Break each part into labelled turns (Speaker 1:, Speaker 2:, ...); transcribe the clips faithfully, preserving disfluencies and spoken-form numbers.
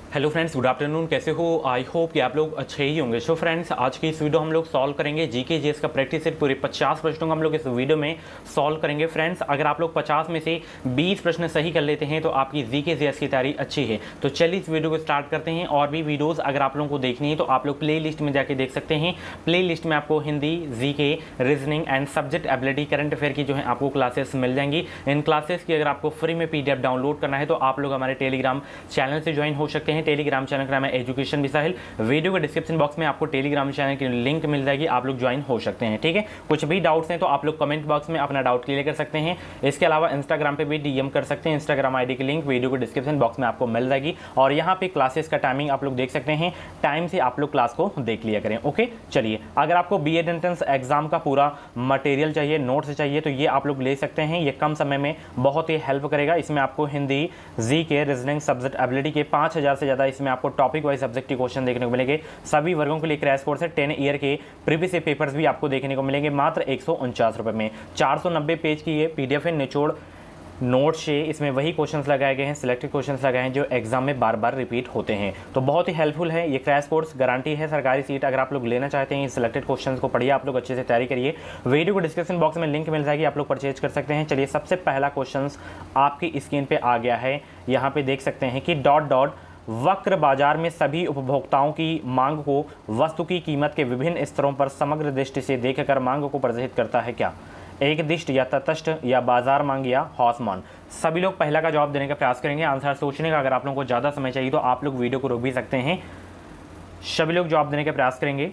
Speaker 1: Hello friends, good afternoon. कैसे हो? I hope कि आप लोग अच्छे ही होंगे। सो फ्रेंड्स, आज की इस वीडियो हम लोग सॉल्व करेंगे जीके जीएस का प्रैक्टिस सेट। पूरे पचास प्रश्नों को हम लोग इस वीडियो में सॉल्व करेंगे। फ्रेंड्स, अगर आप लोग पचास में से बीस प्रश्न सही कर लेते हैं तो आपकी जीके जीएस की तैयारी अच्छी है। तो चलिए इस वीडियो को स्टार्ट करते हैं। और भी वीडियोज़ अगर आप लोगों को देखनी है तो आप लोग प्ले लिस्ट में जाके देख सकते हैं। प्ले लिस्ट में आपको Hindi, GK, reasoning and subject ability, current affair की जो है आपको क्लासेस मिल जाएंगी। इन क्लासेस की अगर आपको फ्री में पीडीएफ डाउनलोड करना है तो आप लोग हमारे टेलीग्राम चैनल से ज्वाइन हो सकते हैं। टेलीग्राम चैनल का नाम है एजुकेशन विद साहिल। वीडियो के डिस्क्रिप्शन बॉक्स में आपको टेलीग्राम चैनल की लिंक मिल जाएगी, आप लोग ज्वाइन हो सकते हैं। ठीक है, कुछ भी डाउट्स हैं तो आप लोग कमेंट बॉक्स में अपना डाउट क्लियर कर सकते हैं। इसके अलावा इंस्टाग्राम पे भी डीएम कर सकते हैं। इंस्टाग्राम आईडी की लिंक वीडियो के डिस्क्रिप्शन बॉक्स में आपको मिल जाएगी। और यहाँ पे क्लासेस का टाइमिंग आप लोग देख सकते हैं। टाइम से आप लोग क्लास को देख लिया करें। ओके, चलिए, अगर आपको बी एड एंट्रेंस एग्जाम का पूरा मटेरियल चाहिए, नोट्स चाहिए, तो ये आप लोग ले सकते हैं। ये कम समय में बहुत ही हेल्प करेगा। इसमें आपको हिंदी, जी के, रीजनिंग, सब्जेक्ट एबिलिटी के पाँच हज़ार से ज़्यादा इसमें आपको टॉपिक वाइज सब्जेक्ट क्वेश्चन देखने को मिलेंगे। सभी वर्गों के लिए क्रैश कोर्स है। टेन ईयर के प्रीवियस पेपर्स भी आपको देखने को मिलेंगे मात्र एक सौ उनचास रुपये में। चार सौ नब्बे पेज की ये पीडीएफ है, निचोड़ नोट से इसमें वही क्वेश्चंस लगाए गए हैं, सिलेक्टेड क्वेश्चंस लगाए हैं जो एग्जाम में बार बार रिपीट होते हैं। तो बहुत ही हेल्पफुल है ये क्रैश कोर्स। गारंटी है सरकारी सीट। अगर आप लोग लेना चाहते हैं सिलेक्टेड क्वेश्चंस को पढ़िए, आप लोग अच्छे से तैयारी करिए। वीडियो को डिस्क्रिप्शन बॉक्स में लिंक मिल जाएगी, आप लोग परचेज कर सकते हैं। चलिए, सबसे पहला क्वेश्चन आपकी स्क्रीन पर आ गया है। यहाँ पे देख सकते हैं कि डॉट डॉट वक्र बाजार में सभी उपभोक्ताओं की मांग को वस्तु की कीमत के विभिन्न स्तरों पर समग्र दृष्टि से देखकर मांग को प्रदर्शित करता है क्या? एक दिष्ट या तटस्थ या बाजार मांग या हौसमान। सभी लोग पहला का जवाब देने का प्रयास करेंगे। आंसर सोचने का अगर आप लोगों को ज़्यादा समय चाहिए तो आप लोग वीडियो को रोक भी सकते हैं। सभी लोग जवाब देने का प्रयास करेंगे।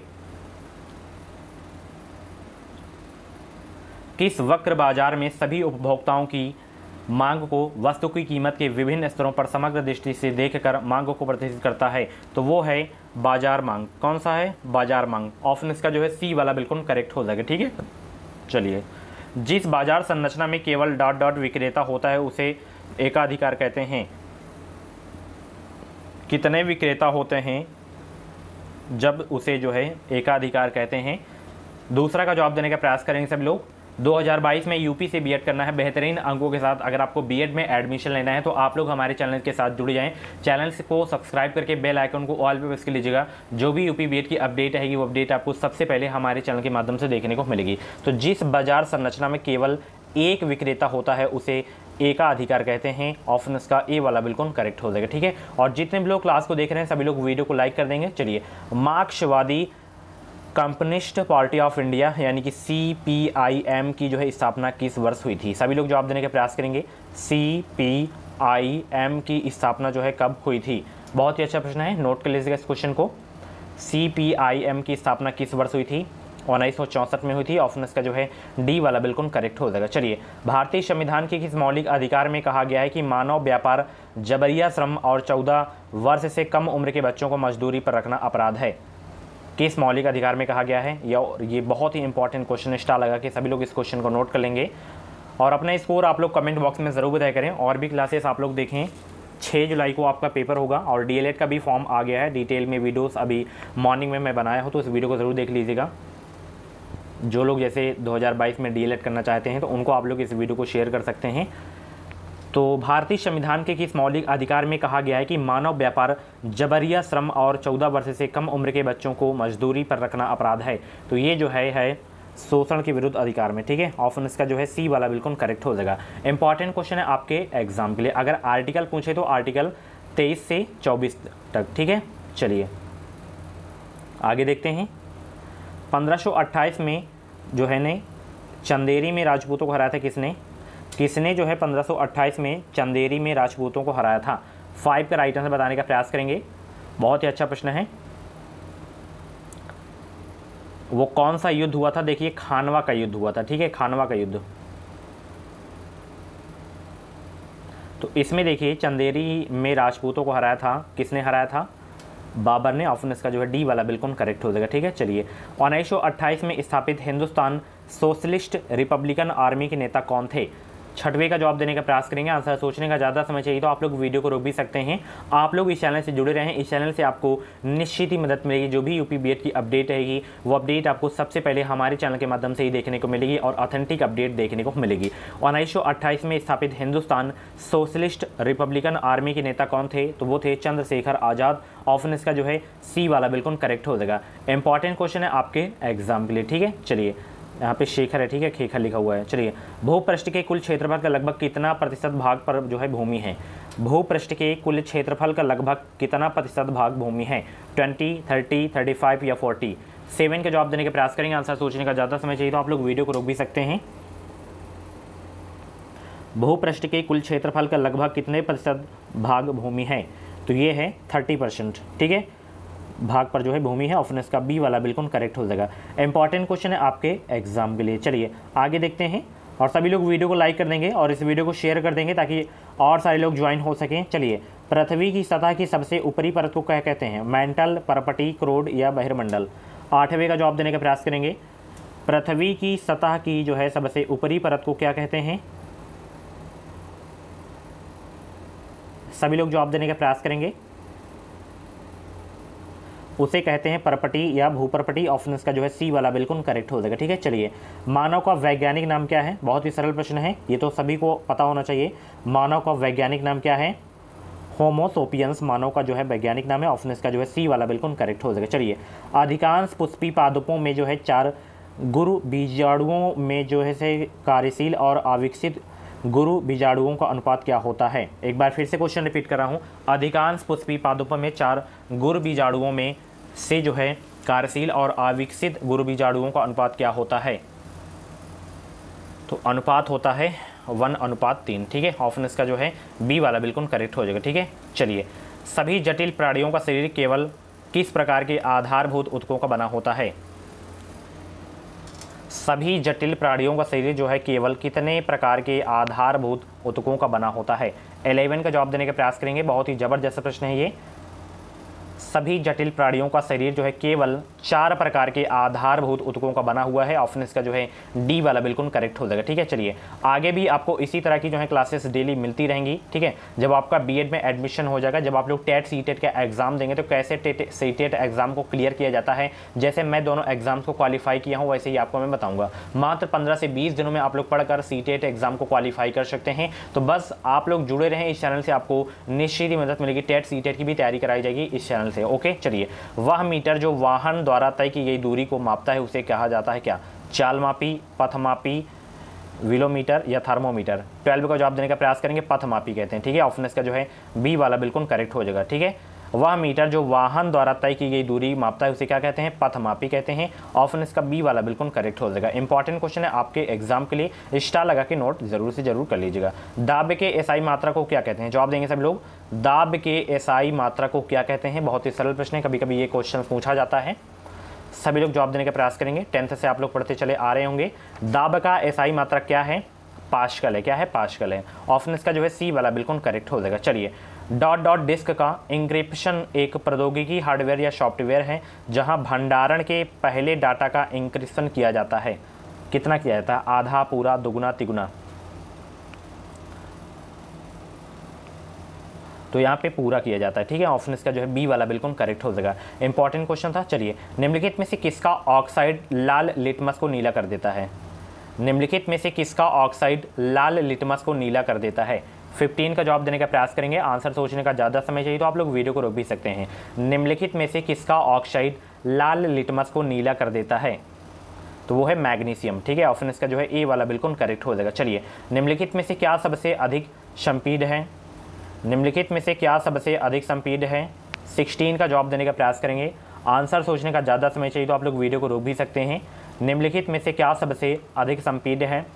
Speaker 1: किस वक्र बाजार में सभी उपभोक्ताओं की मांग को वस्तु की कीमत के विभिन्न स्तरों पर समग्र दृष्टि से देखकर मांग को प्रदर्शित करता है? तो वो है बाजार मांग। कौन सा है? बाजार मांग। ऑप्शन इसका जो है सी वाला बिल्कुल करेक्ट हो जाएगा। ठीक है, चलिए, जिस बाजार संरचना में केवल डॉट डॉट विक्रेता होता है उसे एकाधिकार कहते हैं। कितने विक्रेता होते हैं जब उसे जो है एकाधिकार कहते हैं? दूसरा का जवाब देने का प्रयास करेंगे सभी लोग। दो हज़ार बाईस में यूपी से बीएड करना है बेहतरीन अंकों के साथ। अगर आपको बीएड में एडमिशन लेना है तो आप लोग हमारे चैनल के साथ जुड़ जाएं। चैनल को सब्सक्राइब करके बेल आइकन को ऑल पे प्रेस कर लीजिएगा। जो भी यूपी बीएड की अपडेट रहेगी वो अपडेट आपको सबसे पहले हमारे चैनल के माध्यम से देखने को मिलेगी। तो जिस बाजार संरचना में केवल एक विक्रेता होता है उसे एकाधिकार कहते हैं। ऑप्शन इसका ए वाला बिल्कुल करेक्ट हो जाएगा। ठीक है, और जितने भी लोग क्लास को देख रहे हैं सभी लोग वीडियो को लाइक कर देंगे। चलिए, मार्क्सवादी कम्युनिस्ट पार्टी ऑफ इंडिया यानी कि सी पी आई एम की जो है स्थापना किस वर्ष हुई थी? सभी लोग जवाब देने का प्रयास करेंगे। सी पी आई एम की स्थापना जो है कब हुई थी? बहुत ही अच्छा प्रश्न है, नोट कर लीजिएगा इस क्वेश्चन को। सी पी आई एम की स्थापना किस वर्ष हुई थी? उन्नीस सौ चौंसठ में हुई थी। ऑप्शन इसका जो है डी वाला बिल्कुल करेक्ट हो जाएगा। चलिए, भारतीय संविधान के किस मौलिक अधिकार में कहा गया है कि मानव व्यापार, जबरिया श्रम और चौदह वर्ष से कम उम्र के बच्चों को मजदूरी पर रखना अपराध है? किस मौलिक अधिकार में कहा गया है? या ये बहुत ही इंपॉर्टेंट क्वेश्चन, स्टार लगा के सभी लोग इस क्वेश्चन को नोट कर लेंगे। और अपना स्कोर आप लोग कमेंट बॉक्स में ज़रूर बताया करें। और भी क्लासेस आप लोग देखें। छः जुलाई को आपका पेपर होगा और डीएलएड का भी फॉर्म आ गया है। डिटेल में वीडियोस अभी मॉर्निंग में मैं बनाया हूँ, तो इस वीडियो को ज़रूर देख लीजिएगा। जो लोग जैसे दो हज़ार बाईस में डीएलएड करना चाहते हैं तो उनको आप लोग इस वीडियो को शेयर कर सकते हैं। तो भारतीय संविधान के किस मौलिक अधिकार में कहा गया है कि मानव व्यापार, जबरिया श्रम और चौदह वर्ष से कम उम्र के बच्चों को मजदूरी पर रखना अपराध है? तो ये जो है है शोषण के विरुद्ध अधिकार में। ठीक है, ऑप्शन इसका जो है सी वाला बिल्कुल करेक्ट हो जाएगा। इंपॉर्टेंट क्वेश्चन है आपके एग्जाम के लिए। अगर आर्टिकल पूछे तो आर्टिकल तेईस से चौबीस तक। ठीक है, चलिए आगे देखते हैं। पंद्रह सौ अट्ठाईस में जो है ने चंदेरी में राजपूतों को हराया था किसने? किसने जो है पंद्रह सौ अट्ठाईस में चंदेरी में राजपूतों को हराया था? फाइव का राइट आंसर बताने का प्रयास करेंगे। बहुत ही अच्छा प्रश्न है। वो कौन सा युद्ध हुआ था? देखिए, खानवा का युद्ध हुआ था। ठीक है, खानवा का युद्ध। तो इसमें देखिए चंदेरी में राजपूतों को हराया था। किसने हराया था? बाबर ने। ऑप्शन इसका जो है डी वाला बिल्कुल करेक्ट हो जाएगा। ठीक है, चलिए, उन्नीस सौ अट्ठाईस में स्थापित हिंदुस्तान सोशलिस्ट रिपब्लिकन आर्मी के नेता कौन थे? छठवें का जवाब देने का प्रयास करेंगे। आंसर सोचने का ज़्यादा समय चाहिए तो आप लोग वीडियो को रोक भी सकते हैं। आप लोग इस चैनल से जुड़े रहें, इस चैनल से आपको निश्चित ही मदद मिलेगी। जो भी यूपी बीएड की अपडेट रहेगी वो अपडेट आपको सबसे पहले हमारे चैनल के माध्यम से ही देखने को मिलेगी और ऑथेंटिक अपडेट देखने को मिलेगी। उन्नीस सौ अट्ठाईस में स्थापित हिंदुस्तान सोशलिस्ट रिपब्लिकन आर्मी के नेता कौन थे? तो वो थे चंद्रशेखर आज़ाद। ऑप्शन इसका जो है सी वाला बिल्कुल करेक्ट हो जाएगा। इंपॉर्टेंट क्वेश्चन है आपके एग्जाम के लिए, ठीक है। चलिए यहाँ पे शेखर है, ठीक है, खेखर लिखा हुआ है। चलिए, भूपृष्ठ के कुल क्षेत्रफल का लगभग कितना प्रतिशत भाग पर जो है भूमि है? भूपृष्ठ के कुल क्षेत्रफल का लगभग कितना प्रतिशत भाग भूमि है? ट्वेंटी, थर्टी, थर्टी फाइव या फोर्टी? सेवन का जवाब देने का प्रयास करेंगे। आंसर सोचने का ज़्यादा समय चाहिए तो आप लोग वीडियो को रोक भी सकते हैं। भूपृष्ठ के कुल क्षेत्रफल का लगभग कितने प्रतिशत भाग भूमि है? तो ये है थर्टी परसेंट, ठीक है, भाग पर जो है भूमि है। ऑप्शन इसका बी वाला बिल्कुल करेक्ट हो जाएगा। इंपॉर्टेंट क्वेश्चन है आपके एग्जाम के लिए। चलिए आगे देखते हैं, और सभी लोग वीडियो को लाइक कर देंगे और इस वीडियो को शेयर कर देंगे ताकि और सारे लोग ज्वाइन हो सकें। चलिए, पृथ्वी की सतह की सबसे ऊपरी परत को क्या कहते हैं? मैंटल, परपटी, क्रोड या बहिर्मंडल? आठवें का जवाब देने का प्रयास करेंगे। पृथ्वी की सतह की जो है सबसे ऊपरी परत को क्या कहते हैं? सभी लोग जवाब देने का प्रयास करेंगे। उसे कहते हैं परपटी या भूपरपटी। ऑप्शन इसका जो है सी वाला बिल्कुल करेक्ट हो जाएगा, ठीक है। चलिए, मानव का वैज्ञानिक नाम क्या है? बहुत ही सरल प्रश्न है, ये तो सभी को पता होना चाहिए। मानव का वैज्ञानिक नाम क्या है? होमो सेपियंस मानव का जो है वैज्ञानिक नाम है। ऑप्शन इसका जो है सी वाला बिल्कुल करेक्ट हो जाएगा। चलिए, अधिकांश पुष्पी पादपों में जो है चार गुरु बीजाणुओं में जो है से कार्यशील और अविकसित गुरु बीजाणुओं का अनुपात क्या होता है? एक बार फिर से क्वेश्चन रिपीट कर रहा हूँ। अधिकांश पुष्पी पादपों में चार गुरु बीजाणुओं में से जो है कार्यशील और अविकसित गुरु बीजाणुओं का अनुपात क्या होता है? तो अनुपात होता है वन अनुपात तीन, ठीक है। ऑप्शन इसका जो है बी वाला बिल्कुल करेक्ट हो जाएगा, ठीक है। चलिए, सभी जटिल प्राणियों का शरीर केवल किस प्रकार के आधारभूत ऊतकों का बना होता है? सभी जटिल प्राणियों का शरीर जो है केवल कितने प्रकार के आधारभूत ऊतकों का बना होता है? इलेवन का जवाब देने का प्रयास करेंगे। बहुत ही जबरदस्त प्रश्न है ये। सभी जटिल प्राणियों का शरीर जो है केवल चार प्रकार के आधारभूत ऊतकों का बना हुआ है। ऑप्शन इसका जो है डी वाला बिल्कुल करेक्ट हो जाएगा, ठीक है। चलिए, आगे भी आपको इसी तरह की जो है क्लासेस डेली मिलती रहेंगी, ठीक है। जब आपका बीएड में एडमिशन हो जाएगा, जब आप लोग टेट सीटेट का एग्जाम देंगे तो कैसे टेट सीटेट एग्जाम को क्लियर किया जाता है, जैसे मैं दोनों एग्जाम्स को क्वालिफाई किया हूँ वैसे ही आपको मैं बताऊँगा। मात्र पंद्रह से बीस दिनों में आप लोग पढ़कर सीटेट एग्जाम को क्वालिफाई कर सकते हैं। तो बस आप लोग जुड़े रहें इस चैनल से, आपको निश्चित ही मदद मिलेगी। टेट सीटेट की भी तैयारी कराई जाएगी इस चैनल से, ओके। चलिए, वह मीटर जो वाहन द्वारा तय की गई दूरी को मापता है उसे कहा जाता है क्या? चाल मापी, पथ मापी, विलोमीटर या थर्मोमीटर? ट्वेल्व का जवाब देने का प्रयास करेंगे। पथ मापी कहते हैं, ठीक है। ऑप्शन इसका जो है बी वाला बिल्कुल करेक्ट हो जाएगा, ठीक है। वह मीटर जो वाहन द्वारा तय की गई दूरी मापता है उसे क्या कहते हैं? पथ मापी कहते हैं। ऑप्शन इसका बी वाला बिल्कुल करेक्ट हो जाएगा। इंपॉर्टेंट क्वेश्चन है आपके एग्जाम के लिए, स्टार लगा के नोट जरूर से जरूर कर लीजिएगा। दाब के एसआई मात्रा को क्या कहते हैं? जवाब देंगे सब लोग। दाब के एसआई मात्रा को क्या कहते हैं? बहुत ही सरल प्रश्न है, कभी कभी ये क्वेश्चन पूछा जाता है। सभी लोग जवाब देने का प्रयास करेंगे। टेंथ से आप लोग पढ़ते चले आ रहे होंगे। दाब का एसआई मात्रा क्या है? पास्कल है। क्या है? पास्कल है। ऑप्शन इसका जो है सी वाला बिल्कुल करेक्ट हो जाएगा। चलिए, डॉट डॉट डिस्क का इंक्रिप्शन एक प्रौद्योगिकी हार्डवेयर या सॉफ्टवेयर है जहां भंडारण के पहले डाटा का इंक्रिप्शन किया जाता है। कितना किया जाता है? आधा, पूरा, दुगुना, तिगुना? तो यहाँ पे पूरा किया जाता है, ठीक है। ऑप्शन इसका जो है बी वाला बिल्कुल करेक्ट हो जाएगा। इंपॉर्टेंट क्वेश्चन था। चलिए, निम्नलिखित में से किसका ऑक्साइड लाल लिटमस को नीला कर देता है? निम्नलिखित में से किसका ऑक्साइड लाल लिटमस को नीला कर देता है? फिफ्टीन का जवाब देने का प्रयास करेंगे। आंसर सोचने का ज़्यादा समय चाहिए तो आप लोग वीडियो को रोक भी सकते हैं। निम्नलिखित में से किसका ऑक्साइड लाल लिटमस को नीला कर देता है? तो वो है मैग्नीशियम, ठीक है। ऑप्शन इसका जो है ए वाला बिल्कुल करेक्ट हो जाएगा। चलिए, निम्नलिखित में से क्या सबसे अधिक संपीड है? निम्नलिखित में से क्या सबसे अधिक संपीड है? सिक्सटीन का जवाब देने का प्रयास करेंगे। आंसर सोचने का ज़्यादा समय चाहिए तो आप लोग वीडियो को रोक भी सकते हैं। निम्नलिखित में से क्या सबसे अधिक संपीड है?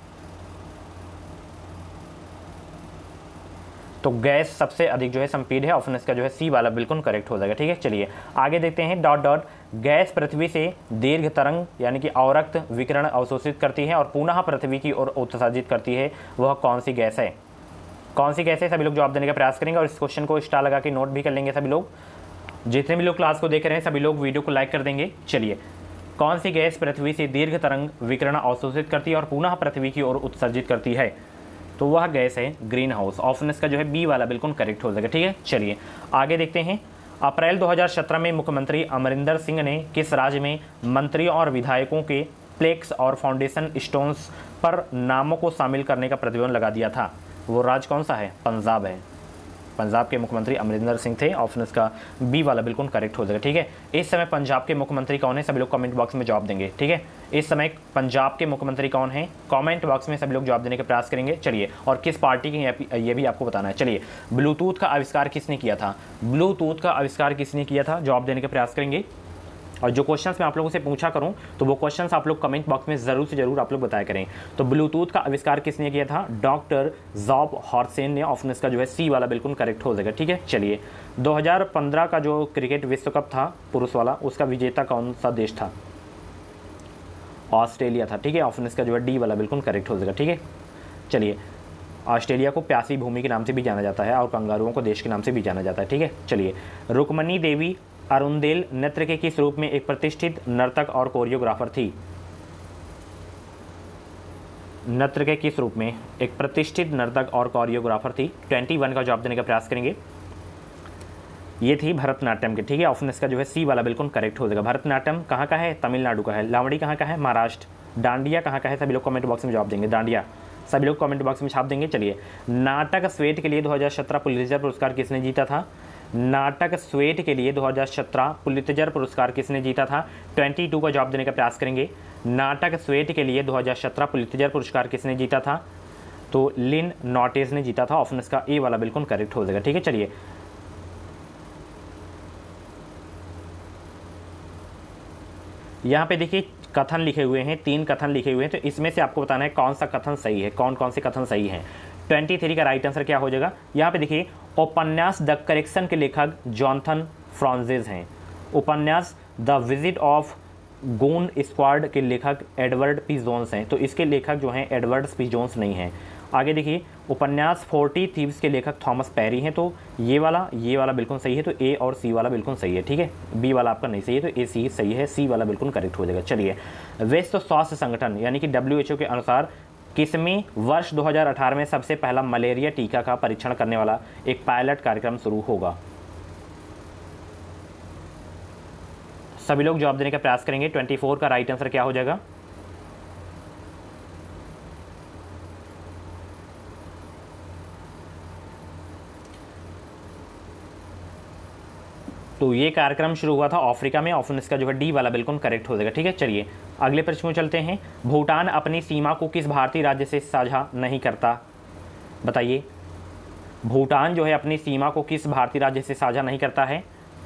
Speaker 1: तो गैस सबसे अधिक जो है संपीड है। ऑप्शन इसका जो है सी वाला बिल्कुल करेक्ट हो जाएगा, ठीक है। चलिए, आगे देखते हैं। डॉट डॉट गैस पृथ्वी से दीर्घ तरंग यानी कि अवरक्त विकिरण अवशोषित करती है और पुनः पृथ्वी की ओर उत्सर्जित करती है, वह कौन सी गैस है? कौन सी गैस है? सभी लोग जवाब देने का प्रयास करेंगे और इस क्वेश्चन को स्टार लगा के नोट भी कर लेंगे सभी लोग। जितने भी लोग क्लास को देख रहे हैं सभी लोग वीडियो को लाइक कर देंगे। चलिए, कौन सी गैस पृथ्वी से दीर्घ तरंग विकिरण अवशोषित करती है और पुनः पृथ्वी की ओर उत्सर्जित करती है? तो वह गैस है ग्रीन हाउस। ऑप्शन इसका जो है बी वाला बिल्कुल करेक्ट हो जाएगा। ठीक है, चलिए आगे देखते हैं। अप्रैल दो हज़ार सत्रह में मुख्यमंत्री अमरिंदर सिंह ने किस राज्य में मंत्रियों और विधायकों के प्लेक्स और फाउंडेशन स्टोन्स पर नामों को शामिल करने का प्रतिबंध लगा दिया था? वो राज्य कौन सा है? पंजाब है। पंजाब के मुख्यमंत्री अमरिंदर सिंह थे। ऑप्शन इसका बी वाला बिल्कुल करेक्ट हो जाएगा। ठीक है, इस समय पंजाब के मुख्यमंत्री कौन है? सभी लोग कमेंट बॉक्स में जवाब देंगे। ठीक है, इस समय पंजाब के मुख्यमंत्री कौन है? कमेंट बॉक्स में सभी लोग जवाब देने का प्रयास करेंगे। चलिए, और किस पार्टी की ये भी आपको बताना है। चलिए, ब्लूटूथ का आविष्कार किसने किया था? ब्लूटूथ का आविष्कार किसने किया था? जवाब देने का प्रयास करेंगे। और जो क्वेश्चंस मैं आप लोगों से पूछा करूं तो वो क्वेश्चंस आप लोग कमेंट बॉक्स में ज़रूर से ज़रूर आप लोग बताया करें। तो ब्लूटूथ का आविष्कार किसने किया था? डॉक्टर जॉब हॉर्सेन ने। ऑप्शन इसका जो है सी वाला बिल्कुल करेक्ट हो जाएगा। ठीक है, चलिए दो हज़ार पंद्रह का जो क्रिकेट विश्व कप था पुरुष वाला, उसका विजेता कौन सा देश था? ऑस्ट्रेलिया था। ठीक है, ऑप्शन इसका जो है डी वाला बिल्कुल करेक्ट हो जाएगा। ठीक है, चलिए ऑस्ट्रेलिया को प्यासी भूमि के नाम से भी जाना जाता है और कंगारुओं को देश के नाम से भी जाना जाता है। ठीक है, चलिए रुक्मणी देवी अरुंदेल नृत्य के किस रूप में एक प्रतिष्ठित नर्तक और कोरियोग्राफर थी? नृत्य के किस रूप में एक प्रतिष्ठित नर्तक और कोरियोग्राफर थी? इक्कीस का जवाब देने का प्रयास करेंगे। ये थी भरतनाट्यम के। ठीक है, ऑप्शन इसका जो है सी वाला बिल्कुल करेक्ट हो जाएगा। भरतनाट्यम कहाँ का है? तमिलनाडु का है। लावड़ी कहाँ का है? महाराष्ट्र। डांडिया कहाँ का है? सभी लोग कमेंट बॉक्स में जवाब देंगे। डांडिया सभी लोग कमेंट बॉक्स में छाप देंगे। चलिए, नाटक स्वेट के लिए दो हज़ार सत्रह पुलित्जर पुरस्कार किसने जीता था? नाटक स्वेट के लिए दो हज़ार सत्रह पुलित्जर पुरस्कार किसने जीता था? बाईस का जवाब देने का प्रयास करेंगे। नाटक स्वेट के लिए दो हज़ार सत्रह पुलित्जर पुरस्कार किसने जीता था? तो लिन नॉटेज ने जीता था। ऑप्शन इसका ए वाला बिल्कुल करेक्ट हो जाएगा। ठीक है, चलिए यहाँ पे देखिए कथन लिखे हुए हैं, तीन कथन लिखे हुए हैं, तो इसमें से आपको बताना है कौन सा कथन सही है, कौन कौन से कथन सही हैं। तेईस का राइट आंसर क्या हो जाएगा? यहाँ पे देखिए उपन्यास द करेक्शन के लेखक जॉनथन फ्रांसिस हैं। उपन्यास the visit of goon squad के लेखक एडवर्ड पी जोन्स हैं। तो इसके लेखक जो हैं एडवर्ड पी जोन्स नहीं हैं। आगे देखिए उपन्यास फोर्टी थीव्स के लेखक थॉमस पेरी हैं। तो ये वाला ये वाला बिल्कुल सही है, तो ए और सी वाला बिल्कुल सही है। ठीक है, बी वाला आपका नहीं सही है, तो ए सी सही है, सी वाला बिल्कुल करेक्ट हो जाएगा। चलिए, विश्व स्वास्थ्य संगठन यानी कि डब्ल्यू एच ओ के अनुसार किसमें वर्ष दो हज़ार अठारह में सबसे पहला मलेरिया टीका का परीक्षण करने वाला एक पायलट कार्यक्रम शुरू होगा? सभी लोग जवाब देने का प्रयास करेंगे। चौबीस का राइट आंसर क्या हो जाएगा? तो ये कार्यक्रम शुरू हुआ था अफ्रीका में। ऑप्शन इसका जो है डी वाला बिल्कुल करेक्ट हो जाएगा। ठीक है, चलिए अगले प्रश्न में चलते हैं। भूटान अपनी सीमा को किस भारतीय राज्य से साझा नहीं करता? बताइए, भूटान जो है अपनी सीमा को किस भारतीय राज्य से साझा नहीं करता है?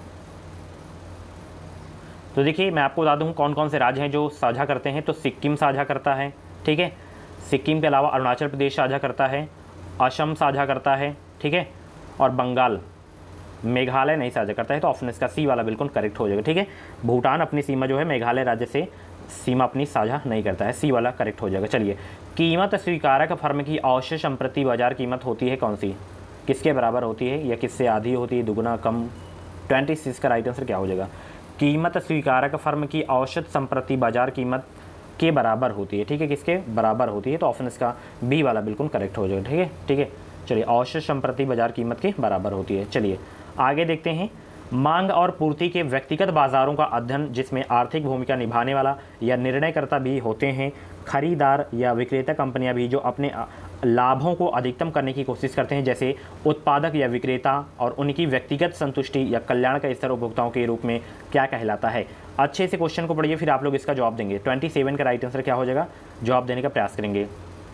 Speaker 1: तो देखिए मैं आपको बता दूं कौन कौन से राज्य हैं जो साझा करते हैं। तो सिक्किम साझा करता है। ठीक है, सिक्किम के अलावा अरुणाचल प्रदेश साझा करता है, असम साझा करता है। ठीक है, और बंगाल, मेघालय नहीं साझा करता है। तो ऑप्शन इसका सी वाला बिल्कुल करेक्ट हो जाएगा। ठीक है, भूटान अपनी सीमा जो है मेघालय राज्य से सीमा अपनी साझा नहीं करता है, सी वाला करेक्ट हो जाएगा। चलिए, कीमत स्वीकारक फर्म की औसत संप्रति बाजार कीमत होती है कौन सी? किसके बराबर होती है या किससे आधी होती है, दुगुना, कम? छब्बीस का राइट आंसर क्या हो जाएगा? कीमत स्वीकारक फर्म की औसत संप्रति बाजार कीमत के बराबर होती है। ठीक है, किसके बराबर होती है? तो ऑप्शन इसका बी वाला बिल्कुल करेक्ट हो जाएगा। ठीक है, ठीक है, चलिए औसत संप्रति बाजार कीमत के बराबर होती है। चलिए आगे देखते हैं। मांग और पूर्ति के व्यक्तिगत बाजारों का अध्ययन जिसमें आर्थिक भूमिका निभाने वाला या निर्णयकर्ता भी होते हैं, खरीदार या विक्रेता कंपनियां भी जो अपने लाभों को अधिकतम करने की कोशिश करते हैं, जैसे उत्पादक या विक्रेता, और उनकी व्यक्तिगत संतुष्टि या कल्याण का स्तर उपभोक्ताओं के रूप में क्या कहलाता है? अच्छे से क्वेश्चन को पढ़िए, फिर आप लोग इसका जवाब देंगे। सत्ताईस का राइट आंसर क्या हो जाएगा? जवाब देने का प्रयास करेंगे।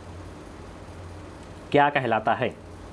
Speaker 1: क्या कहलाता है?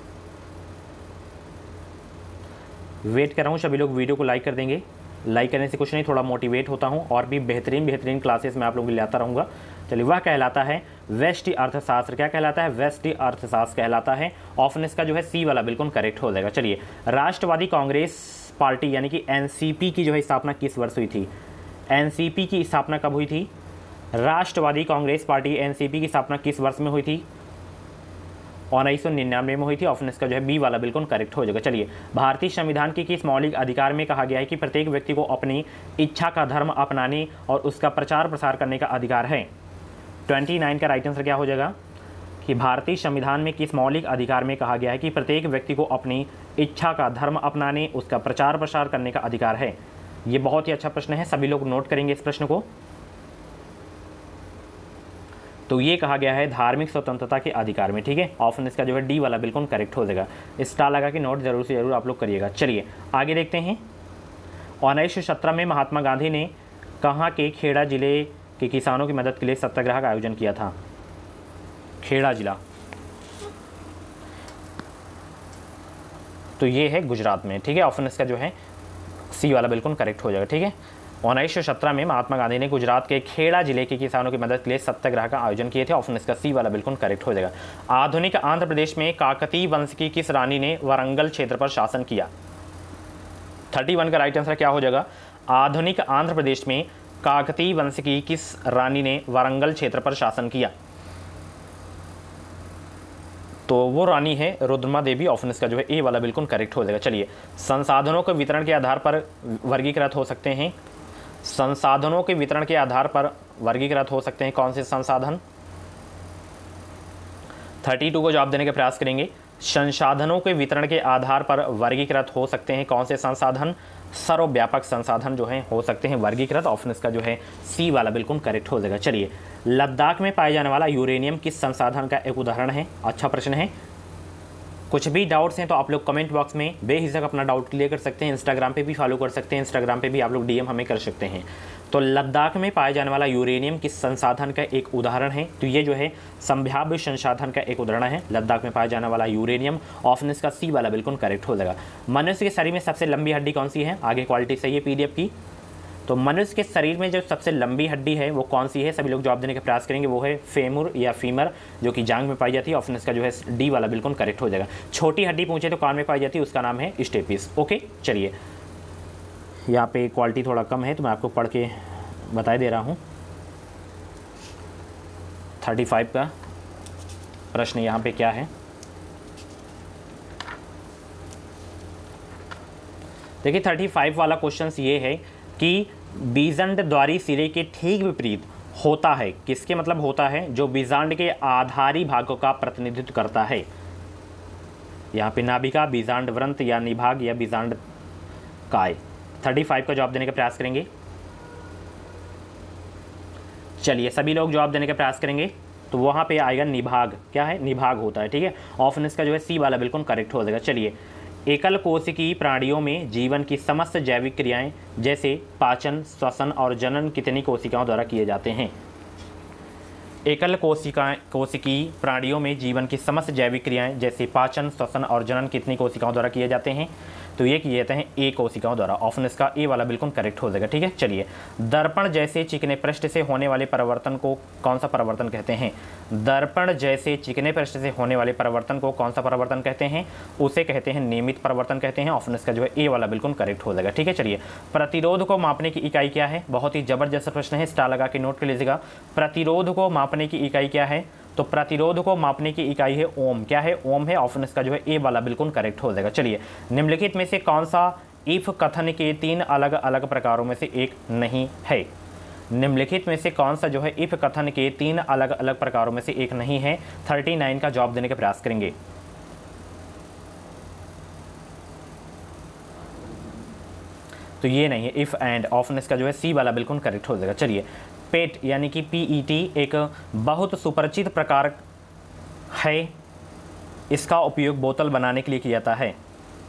Speaker 1: वेट कर रहा हूँ, सभी लोग वीडियो को लाइक कर देंगे। लाइक करने से कुछ नहीं, थोड़ा मोटिवेट होता हूँ और भी बेहतरीन बेहतरीन क्लासेस मैं आप लोगों के लिए लाता रहूँगा। चलिए, वह कहलाता है व्यष्टि अर्थशास्त्र। क्या कहलाता है? व्यष्टि अर्थशास्त्र कहलाता है। ऑप्शन इसका जो है सी वाला बिल्कुल करेक्ट हो जाएगा। चलिए, राष्ट्रवादी कांग्रेस पार्टी यानी कि एनसीपी की जो है स्थापना किस वर्ष हुई थी? एनसीपी की स्थापना कब हुई थी? राष्ट्रवादी कांग्रेस पार्टी एनसीपी की स्थापना किस वर्ष में हुई थी? उन्नीस सौ निन्यानवे में हुई थी। ऑप्शन इसका जो है बी वाला बिल्कुल करेक्ट हो जाएगा। चलिए, भारतीय संविधान के किस मौलिक अधिकार में कहा गया है कि प्रत्येक व्यक्ति को अपनी इच्छा का धर्म अपनाने और उसका प्रचार प्रसार करने का अधिकार है? उनतीस का राइट आंसर क्या हो जाएगा? कि भारतीय संविधान में किस मौलिक अधिकार में कहा गया है कि प्रत्येक व्यक्ति को अपनी इच्छा का धर्म अपनाने, उसका प्रचार प्रसार करने का अधिकार है। ये बहुत ही अच्छा प्रश्न है, सभी लोग नोट करेंगे इस प्रश्न को। तो ये कहा गया है धार्मिक स्वतंत्रता के अधिकार में, ठीक है। ऑप्शन इसका जो है डी वाला बिल्कुल करेक्ट हो जाएगा। स्टार लगा के नोट जरूर से जरूर आप लोग करिएगा। चलिए आगे देखते हैं। उन्नीस सौ सत्रह में महात्मा गांधी ने कहाँ के खेड़ा जिले के किसानों की मदद के लिए सत्याग्रह का आयोजन किया था? खेड़ा जिला, तो ये है गुजरात में, ठीक है। ऑप्शन इसका जो है सी वाला बिल्कुल करेक्ट हो जाएगा, ठीक है। उन्नीस सौ सत्रह में महात्मा गांधी ने गुजरात के खेड़ा जिले के किसानों की मदद के लिए सत्याग्रह का आयोजन किए थे। ऑप्शन इसका सी वाला बिल्कुल करेक्ट हो जाएगा। आधुनिक आंध्र प्रदेश में काकतीय वंश की किस रानी ने वारंगल क्षेत्र पर शासन किया? थर्टी वन का राइट आंसर क्या हो जाएगा? आधुनिक आंध्र प्रदेश में काकतीय वंश की किस रानी ने वारंगल क्षेत्र पर शासन किया? तो वो रानी है रुद्रमा देवी। ऑप्शन इसका जो है ए वाला बिल्कुल करेक्ट हो जाएगा। चलिए, संसाधनों के वितरण के आधार पर वर्गीकृत हो सकते हैं। संसाधनों के वितरण के आधार पर वर्गीकृत हो सकते हैं कौन से संसाधन? बत्तीस को जवाब देने का प्रयास करेंगे। संसाधनों के वितरण के आधार पर वर्गीकृत हो सकते हैं कौन से संसाधन? सर्वव्यापक संसाधन जो है हो सकते हैं वर्गीकृत। ऑप्शन इसका जो है सी वाला बिल्कुल करेक्ट हो जाएगा। चलिए, लद्दाख में पाए जाने वाला यूरेनियम किस संसाधन का एक उदाहरण है? अच्छा प्रश्न है। कुछ भी डाउट्स हैं तो आप लोग कमेंट बॉक्स में बेहिचक अपना डाउट क्लियर कर सकते हैं। इंस्टाग्राम पे भी फॉलो कर सकते हैं, इंस्टाग्राम पे भी आप लोग डीएम हमें कर सकते हैं। तो लद्दाख में पाए जाने वाला यूरेनियम किस संसाधन का एक उदाहरण है? तो ये जो है संभाव्य संसाधन का एक उदाहरण है, लद्दाख में पाया जाने वाला यूरेनियम। ऑप्शन इसका सी वाला बिल्कुल करेक्ट हो जाएगा। मनुष्य के शरीर में सबसे लंबी हड्डी कौन सी है? आगे क्वालिटी सही है पीडीएफ की। तो मनुष्य के शरीर में जो सबसे लंबी हड्डी है वो कौन सी है? सभी लोग जवाब देने का प्रयास करेंगे। वो है फेमुर या फीमर, जो कि जांग में पाई जाती है। ऑप्शन इसका जो है डी वाला बिल्कुल करेक्ट हो जाएगा। छोटी हड्डी पूछे तो कान में पाई जाती है, उसका नाम है स्टेपिस। ओके, चलिए यहाँ पे क्वालिटी थोड़ा कम है तो मैं आपको पढ़ के बता दे रहा हूँ। पैंतीस का प्रश्न यहाँ पे क्या है, देखिए पैंतीस वाला क्वेश्चन ये है कि बीजांड द्वारी सिरे के ठीक विपरीत होता है। किसके मतलब होता है? जो बीजांड के आधारी भागों का प्रतिनिधित्व करता है। यहाँ पे नाभिका, बीजांड व्रंत या निभाग या बीजांड काय। पैंतीस का जवाब देने का प्रयास करेंगे। चलिए, सभी लोग जवाब देने का प्रयास करेंगे तो वहाँ पे आएगा निभाग। क्या है? निभाग होता है, ठीक है। ऑप्शन इसका जो है सी वाला बिल्कुल करेक्ट हो जाएगा। चलिए, एकल कोशिकीय प्राणियों में जीवन की समस्त जैविक क्रियाएं जैसे पाचन, श्वसन और जनन कितनी कोशिकाओं द्वारा किए जाते हैं? एकल कोशिकाएं कोशिकीय प्राणियों में जीवन की समस्त जैविक क्रियाएं जैसे पाचन, श्वसन और जनन कितनी कोशिकाओं द्वारा किए जाते हैं? तो ये किए जाते हैं ए कोशिकाओं द्वारा। ऑप्शन इसका ए वाला बिल्कुल करेक्ट हो जाएगा, ठीक है। चलिए, दर्पण जैसे चिकने पृष्ठ से होने वाले परिवर्तन को कौन सा परिवर्तन कहते हैं? दर्पण जैसे चिकने पृष्ठ से होने वाले परिवर्तन को कौन सा परिवर्तन कहते हैं? उसे कहते हैं नियमित परिवर्तन कहते हैं। ऑप्शन इसका जो है ए वाला बिल्कुल करेक्ट हो जाएगा, ठीक है। चलिए, प्रतिरोध को मापने की इकाई क्या है? बहुत ही जबरदस्त प्रश्न है, स्टार लगा के नोट कर लीजिएगा। प्रतिरोध को मापने की इकाई क्या है? तो प्रतिरोध को मापने की इकाई है ओम। क्या है? ओम है। ऑप्शन इसका जो है ए वाला बिल्कुल करेक्ट हो जाएगा। चलिए, निम्नलिखित में से कौन सा इफ कथन के तीन अलग अलग प्रकारों में से एक नहीं है? निम्नलिखित में से कौन सा जो है इफ कथन के तीन अलग अलग प्रकारों में से एक नहीं है? उनतालीस का जवाब देने का प्रयास करेंगे। तो ये नहीं है इफ एंड। ऑप्शन इसका जो है सी वाला बिल्कुल करेक्ट हो जाएगा। चलिए, पेट यानी कि पीईटी एक बहुत सुपरिचित प्रकार है, इसका उपयोग बोतल बनाने के लिए किया जाता है।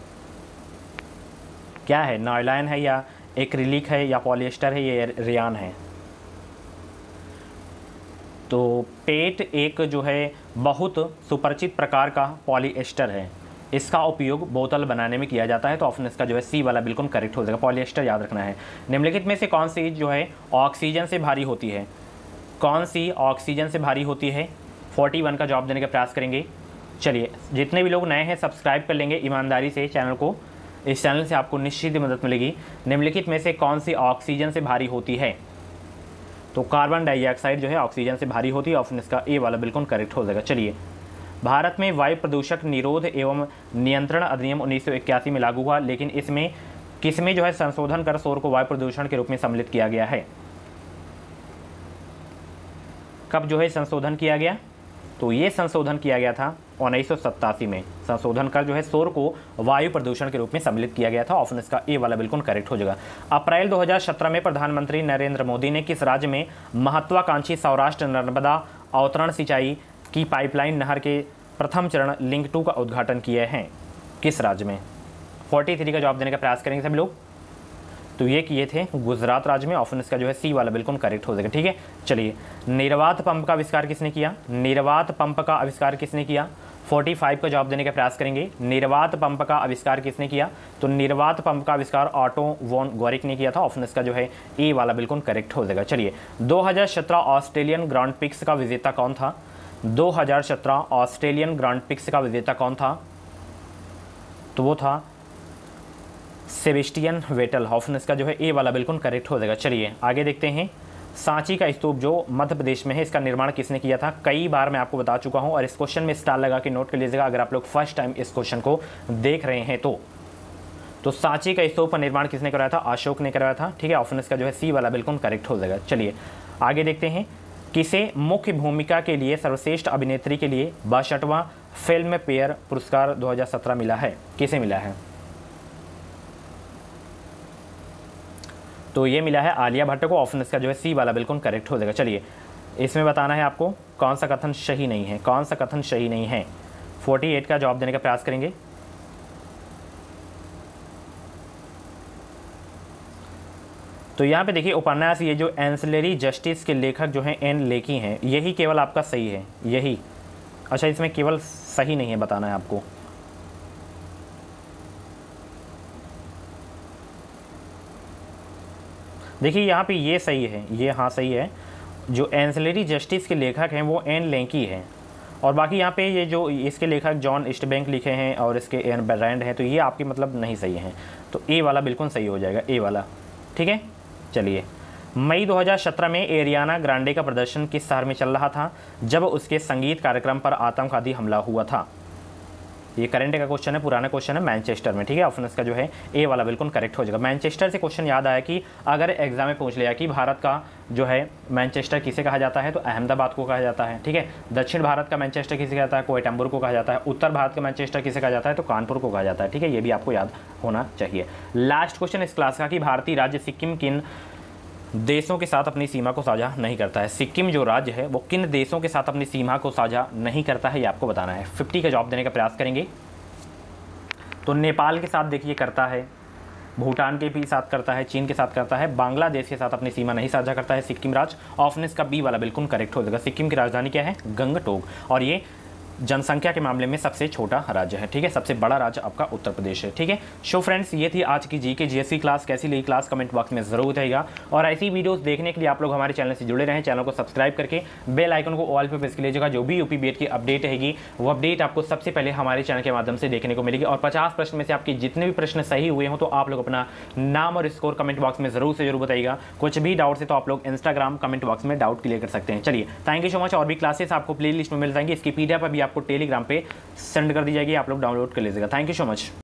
Speaker 1: क्या है? नायलॉन है या एक्रिलिक है या पॉलिएस्टर है या रेयान है? तो पेट एक जो है बहुत सुपरिचित प्रकार का पॉलिएस्टर है, इसका उपयोग बोतल बनाने में किया जाता है। तो ऑप्शन इसका जो है सी वाला बिल्कुल करेक्ट हो जाएगा। पॉलिएस्टर याद रखना है। निम्नलिखित में से कौन सी जो है ऑक्सीजन से भारी होती है? कौन सी ऑक्सीजन से भारी होती है? इकतालीस का जवाब देने का प्रयास करेंगे। चलिए, जितने भी लोग नए हैं सब्सक्राइब कर लेंगे ईमानदारी से चैनल को, इस चैनल से आपको निश्चित मदद मिलेगी। निम्नलिखित में से कौन सी ऑक्सीजन से भारी होती है? तो कार्बन डाइऑक्साइड जो है ऑक्सीजन से भारी होती है। ऑप्शन इसका ए वाला बिल्कुल करेक्ट हो जाएगा। चलिए, भारत में वायु प्रदूषक निरोध एवं नियंत्रण अधिनियम उन्नीस सौ इक्यासी में लागू हुआ, लेकिन इसमें किसमें जो है संशोधन कर शोर को वायु प्रदूषण के रूप में सम्मिलित किया गया है? कब जो है संशोधन किया गया? तो ये संशोधन किया गया था उन्नीस सौ सत्तासी में। संशोधन कर जो है शोर को वायु प्रदूषण के रूप में सम्मिलित किया गया था। ऑप्शन इसका ए वाला बिल्कुल करेक्ट हो जाएगा। अप्रैल दो हज़ार सत्रह में प्रधानमंत्री नरेंद्र मोदी ने किस राज्य में महत्वाकांक्षी सौराष्ट्र नर्मदा अवतरण सिंचाई की पाइपलाइन नहर के प्रथम चरण लिंक टू का उद्घाटन किए हैं? किस राज्य में? तैंतालीस का जवाब देने का प्रयास करेंगे सभी लोग। तो ये किए थे गुजरात राज्य में। ऑप्शन इसका जो है सी वाला बिल्कुल करेक्ट हो जाएगा। ठीक है, चलिए निर्वात पंप का आविष्कार किसने किया? निर्वात पंप का आविष्कार किसने किया? पैंतालीस का जवाब देने का प्रयास करेंगे। निर्वात पंप का आविष्कार किसने किया? तो निर्वात पंप का आविष्कार ऑटो वॉन गोरिक ने किया था। ऑप्शन इसका जो है ए वाला बिल्कुल करेक्ट हो जाएगा। चलिए दो हज़ार सत्रह ऑस्ट्रेलियन ग्रांड पिक्स का विजेता कौन था? दो हज़ार सत्रह ऑस्ट्रेलियन ग्रांड पिक्स का विजेता कौन था? तो वो था सेबेस्टियन वेटल। ऑप्शन इसका जो है ए वाला बिल्कुल करेक्ट हो जाएगा। चलिए आगे देखते हैं। सांची का स्तूप जो मध्य प्रदेश में है, इसका निर्माण किसने किया था? कई बार मैं आपको बता चुका हूं और इस क्वेश्चन में स्टार लगा के नोट कर लीजिएगा अगर आप लोग फर्स्ट टाइम इस क्वेश्चन को देख रहे हैं तो। तो सांची का स्तूप का निर्माण किसने कराया था? अशोक ने कराया था। ठीक है, ऑप्शन इसका जो है सी वाला बिल्कुल करेक्ट हो जाएगा। चलिए आगे देखते हैं। किसे मुख्य भूमिका के लिए सर्वश्रेष्ठ अभिनेत्री के लिए बासठवां फिल्म फेयर पुरस्कार दो हज़ार सत्रह मिला है? किसे मिला है? तो ये मिला है आलिया भट्ट को। ऑप्शन इसका जो है सी वाला बिल्कुल करेक्ट हो जाएगा। चलिए इसमें बताना है आपको कौन सा कथन सही नहीं है, कौन सा कथन सही नहीं है। अड़तालीस का जवाब देने का प्रयास करेंगे। तो यहाँ पे देखिए उपन्यास ये जो एंसिलरी जस्टिस के लेखक जो हैं एन लेकी हैं, यही केवल आपका सही है, यही। अच्छा इसमें केवल सही नहीं है बताना है आपको। देखिए यहाँ पे ये सही है, ये हाँ सही है। जो एंसिलरी जस्टिस के लेखक हैं वो एन लेकी हैं और बाकी यहाँ पे ये जो इसके लेखक जॉन ईस्टबैंक लिखे हैं और इसके एन ब्रैंड हैं, तो ये आपकी मतलब नहीं सही हैं। तो ए वाला बिल्कुल सही हो जाएगा, ए वाला। ठीक है, चलिए मई दो हज़ार सत्रह में एरियाना ग्रांडे का प्रदर्शन किस शहर में चल रहा था जब उसके संगीत कार्यक्रम पर आतंकवादी हमला हुआ था? ये करंट का क्वेश्चन है, पुराना क्वेश्चन है, मैनचेस्टर में। ठीक है, ऑप्शन इसका जो है ए वाला बिल्कुल करेक्ट हो जाएगा। मैनचेस्टर से क्वेश्चन याद आया कि अगर एग्जाम में पूछ लिया कि भारत का जो है मैनचेस्टर किसे कहा जाता है, तो अहमदाबाद को कहा जाता है। ठीक है, दक्षिण भारत का मैनचेस्टर किसे कहा जाता है? कोयटम्बूर को कहा जाता है। उत्तर भारत का मैनचेस्टर किसे कहा जाता है? तो कानपुर को कहा जाता है। ठीक है, ये भी आपको याद होना चाहिए। लास्ट क्वेश्चन इस क्लास का कि भारतीय राज्य सिक्किम किन देशों के साथ अपनी सीमा को साझा नहीं करता है? सिक्किम जो राज्य है वो किन देशों के साथ अपनी सीमा को साझा नहीं करता है, ये आपको बताना है। पचास का जवाब देने का प्रयास करेंगे। तो नेपाल के साथ देखिए करता है, भूटान के भी साथ करता है, चीन के साथ करता है, बांग्लादेश के साथ अपनी सीमा नहीं साझा करता है सिक्किम राज्य। ऑप्शन इसका बी वाला बिल्कुल करेक्ट हो जाएगा। सिक्किम की राजधानी क्या है? गंगटोक, और ये जनसंख्या के मामले में सबसे छोटा राज्य है। ठीक है, सबसे बड़ा राज्य आपका उत्तर प्रदेश है। ठीक है, सो फ्रेंड्स ये थी आज की जी के जीएससी क्लास। कैसी लगी क्लास कमेंट बॉक्स में जरूर बताइएगा और ऐसी वीडियोस देखने के लिए आप लोग हमारे चैनल से जुड़े रहें। चैनल को सब्सक्राइब करके बेल आइकन को ऑल पे प्रेस कर लीजिएगा। जो भी यूपी बीएड की अपडेट रहेगी वो अपडेट आपको सबसे पहले हमारे चैनल के माध्यम से देखने को मिलेगी। और पचास प्रश्न में से आपके जितने भी प्रश्न सही हुए हों तो आप लोग अपना नाम और स्कोर कमेंट बॉक्स में जरूर से जरूर बताइएगा। कुछ भी डाउट है तो आप लोग इंस्टाग्राम कमेंट बॉक्स में डाउट क्लियर कर सकते हैं। चलिए थैंक यू सो मच। और भी क्लासेस आपको प्ले लिस्ट में मिल जाएंगी, इसकी पीडीएफ अभी आपको टेलीग्राम पे सेंड कर दी जाएगी, आप लोग डाउनलोड कर लीजिएगा। Thank you so much.